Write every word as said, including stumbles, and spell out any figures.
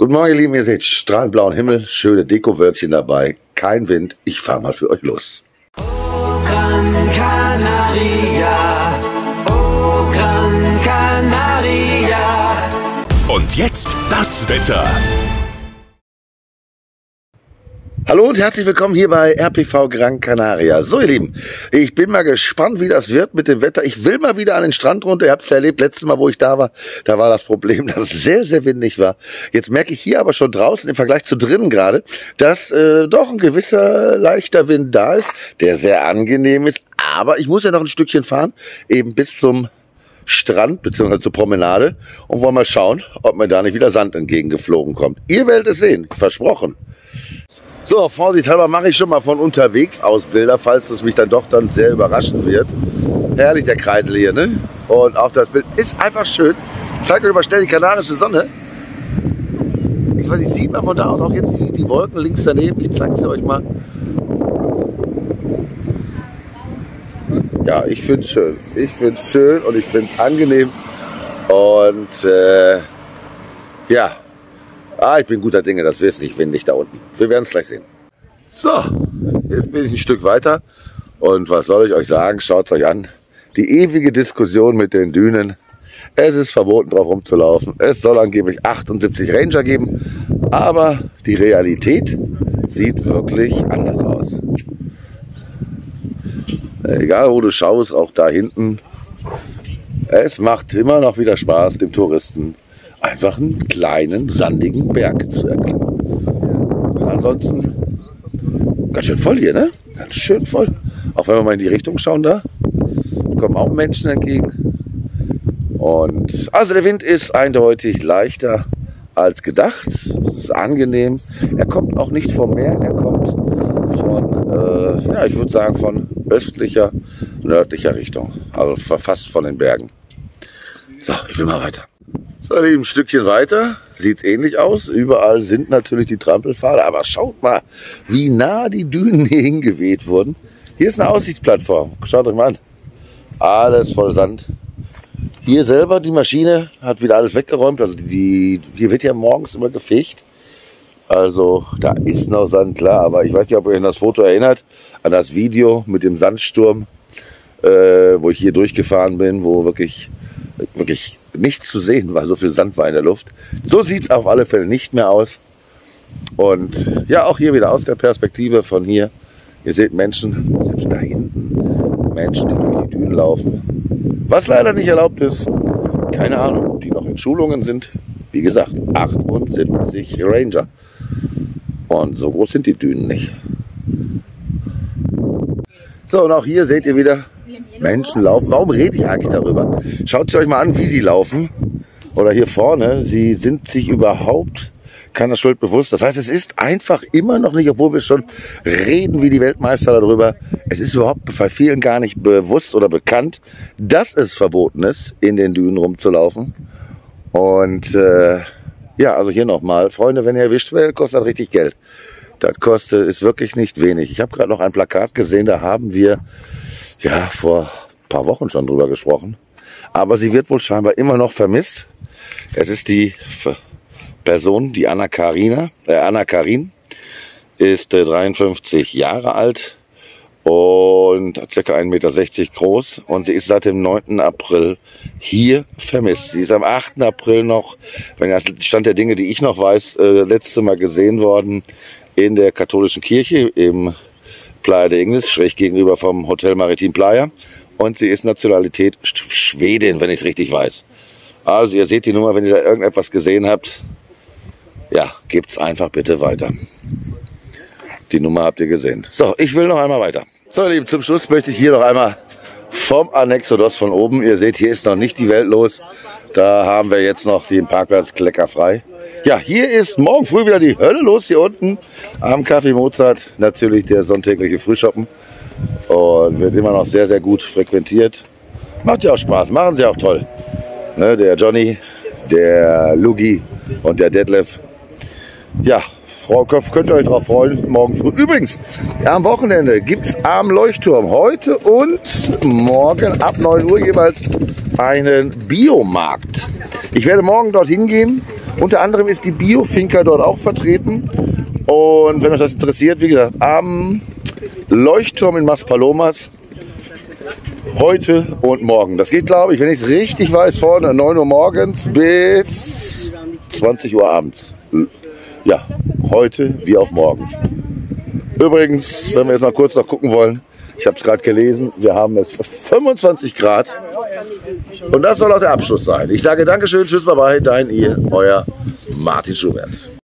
Guten Morgen, ihr Lieben, ihr seht strahlend blauen Himmel, schöne Dekowölkchen dabei, kein Wind, ich fahre mal für euch los. Oh Gran Canaria, oh Gran Canaria. Und jetzt das Wetter. Hallo und herzlich willkommen hier bei R P V Gran Canaria. So ihr Lieben, ich bin mal gespannt, wie das wird mit dem Wetter. Ich will mal wieder an den Strand runter. Ihr habt es ja erlebt, letztes Mal, wo ich da war, da war das Problem, dass es sehr, sehr windig war. Jetzt merke ich hier aber schon draußen im Vergleich zu drinnen gerade, dass äh, doch ein gewisser leichter Wind da ist, der sehr angenehm ist. Aber ich muss ja noch ein Stückchen fahren, eben bis zum Strand bzw. zur Promenade und wollen mal schauen, ob mir da nicht wieder Sand entgegengeflogen kommt. Ihr werdet es sehen, versprochen. So, vorsichtshalber mache ich schon mal von unterwegs aus Bilder, falls es mich dann doch dann sehr überraschen wird. Herrlich der Kreisel hier, ne? Und auch das Bild ist einfach schön. Ich zeige euch mal schnell die kanarische Sonne. Ich weiß nicht, sieht man von da aus auch jetzt die, die Wolken links daneben? Ich zeige sie euch mal. Ja, ich finde es schön. Ich finde es schön und ich finde es angenehm. Und äh, ja. Ah, ich bin guter Dinge, das wird nicht windig da unten. Wir werden es gleich sehen. So, jetzt bin ich ein Stück weiter. Und was soll ich euch sagen? Schaut es euch an. Die ewige Diskussion mit den Dünen. Es ist verboten, drauf rumzulaufen. Es soll angeblich achtundsiebzig Ranger geben. Aber die Realität sieht wirklich anders aus. Egal, wo du schaust, auch da hinten. Es macht immer noch wieder Spaß, dem Touristen einfach einen kleinen, sandigen Berg zu erklimmen. Ansonsten ganz schön voll hier, ne? Ganz schön voll. Auch wenn wir mal in die Richtung schauen, da kommen auch Menschen entgegen. Und also der Wind ist eindeutig leichter als gedacht. Es ist angenehm. Er kommt auch nicht vom Meer, er kommt von, äh, ja, ich würde sagen, von östlicher, nördlicher Richtung. Also fast von den Bergen. So, ich will mal weiter. So, ein Stückchen weiter, sieht es ähnlich aus. Überall sind natürlich die Trampelpfade, aber schaut mal, wie nah die Dünen hier hingeweht wurden. Hier ist eine Aussichtsplattform, schaut euch mal an. Alles voll Sand. Hier selber, die Maschine hat wieder alles weggeräumt, also die, hier wird ja morgens immer gefegt. Also da ist noch Sand, klar, aber ich weiß nicht, ob ihr euch an das Foto erinnert, an das Video mit dem Sandsturm, äh, wo ich hier durchgefahren bin, wo wirklich, wirklich nichts zu sehen war, so viel Sand war in der Luft. So sieht es auf alle Fälle nicht mehr aus. Und ja, auch hier wieder aus der Perspektive von hier. Ihr seht Menschen, selbst da hinten, Menschen, die durch die Dünen laufen. Was leider nicht erlaubt ist, keine Ahnung, die noch in Schulungen sind. Wie gesagt, achtundsiebzig Ranger. Und so groß sind die Dünen nicht. So, und auch hier seht ihr wieder, Menschen laufen. Warum rede ich eigentlich darüber? Schaut es euch mal an, wie sie laufen. Oder hier vorne, sie sind sich überhaupt keiner Schuld bewusst. Das heißt, es ist einfach immer noch nicht, obwohl wir schon reden wie die Weltmeister darüber, es ist überhaupt bei vielen gar nicht bewusst oder bekannt, dass es verboten ist, in den Dünen rumzulaufen. Und äh, ja, also hier nochmal, Freunde, wenn ihr erwischt werdet, kostet das richtig Geld. Das kostet, ist wirklich nicht wenig. Ich habe gerade noch ein Plakat gesehen, da haben wir ja vor ein paar Wochen schon drüber gesprochen. Aber sie wird wohl scheinbar immer noch vermisst. Es ist die Person, die Anna Karina, äh, Anna Karin, ist äh, dreiundfünfzig Jahre alt und ca. ein Meter sechzig groß. Und sie ist seit dem neunten April hier vermisst. Sie ist am achten April noch, wenn das Stand der Dinge, die ich noch weiß, äh, letzte Mal gesehen worden in der katholischen Kirche im Playa de Ingles, schräg gegenüber vom Hotel Maritim Playa. Und sie ist Nationalität Schwedin, wenn ich es richtig weiß. Also ihr seht die Nummer, wenn ihr da irgendetwas gesehen habt. Ja, gebt's einfach bitte weiter. Die Nummer habt ihr gesehen. So, ich will noch einmal weiter. So, ihr Lieben, zum Schluss möchte ich hier noch einmal vom Annexodos von oben. Ihr seht, hier ist noch nicht die Welt los. Da haben wir jetzt noch den Parkplatz kleckerfrei. Ja, hier ist morgen früh wieder die Hölle los, hier unten am Café Mozart. Natürlich der sonntägliche Frühschoppen. Und wird immer noch sehr, sehr gut frequentiert. Macht ja auch Spaß, machen sie auch toll. Ne, der Johnny, der Lugi und der Detlef. Ja, könnt ihr euch darauf freuen, morgen früh. Übrigens, am Wochenende gibt es am Leuchtturm heute und morgen ab neun Uhr jeweils einen Biomarkt. Ich werde morgen dorthin gehen Unter anderem ist die Biofinca dort auch vertreten. Und wenn euch das interessiert, wie gesagt, am Leuchtturm in Maspalomas heute und morgen. Das geht, glaube ich, wenn ich es richtig weiß, vorne neun Uhr morgens bis zwanzig Uhr abends. Ja, heute wie auch morgen. Übrigens, wenn wir jetzt mal kurz noch gucken wollen, ich habe es gerade gelesen, wir haben es fünfundzwanzig Grad. Und das soll auch der Abschluss sein. Ich sage Dankeschön, tschüss, bye bye, dein ihr, euer Martin Schubert.